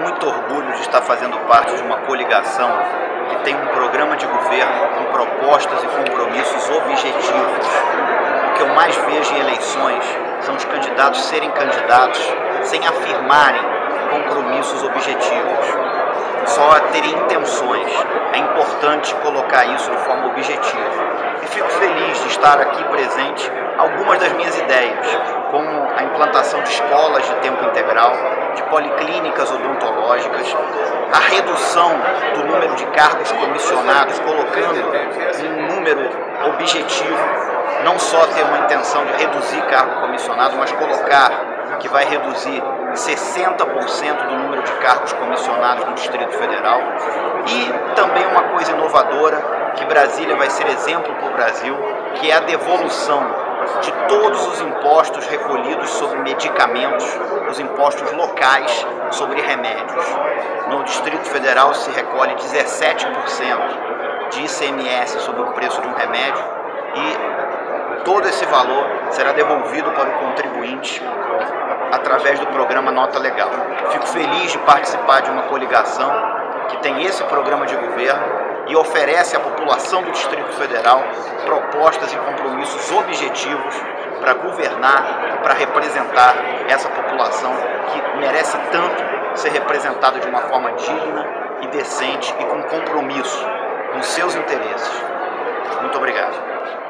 muito orgulho de estar fazendo parte de uma coligação que tem um programa de governo com propostas e compromissos objetivos. O que eu mais vejo em eleições são os candidatos serem candidatos sem afirmarem compromissos objetivos, só terem intenções. É importante colocar isso de forma objetiva. E fico feliz de estar aqui presente algumas das minhas ideias, como a implantação de escolas de tempo integral, de policlínicas odontológicas, a redução do número de cargos comissionados, colocando um número objetivo, não só ter uma intenção de reduzir cargo comissionado, mas colocar que vai reduzir 60% do número de cargos comissionados no Distrito Federal. E também uma coisa inovadora, que Brasília vai ser exemplo para o Brasil, que é a devolução de todos os impostos recolhidos sobre medicamentos, os impostos locais sobre remédios. No Distrito Federal se recolhe 17% de ICMS sobre o preço de um remédio e todo esse valor será devolvido para o contribuinte através do programa Nota Legal. Fico feliz de participar de uma coligação que tem esse programa de governo e oferece à população do Distrito Federal propostas e compromissos objetivos para governar, para representar essa população que merece tanto ser representada de uma forma digna e decente e com compromisso com seus interesses. Muito obrigado.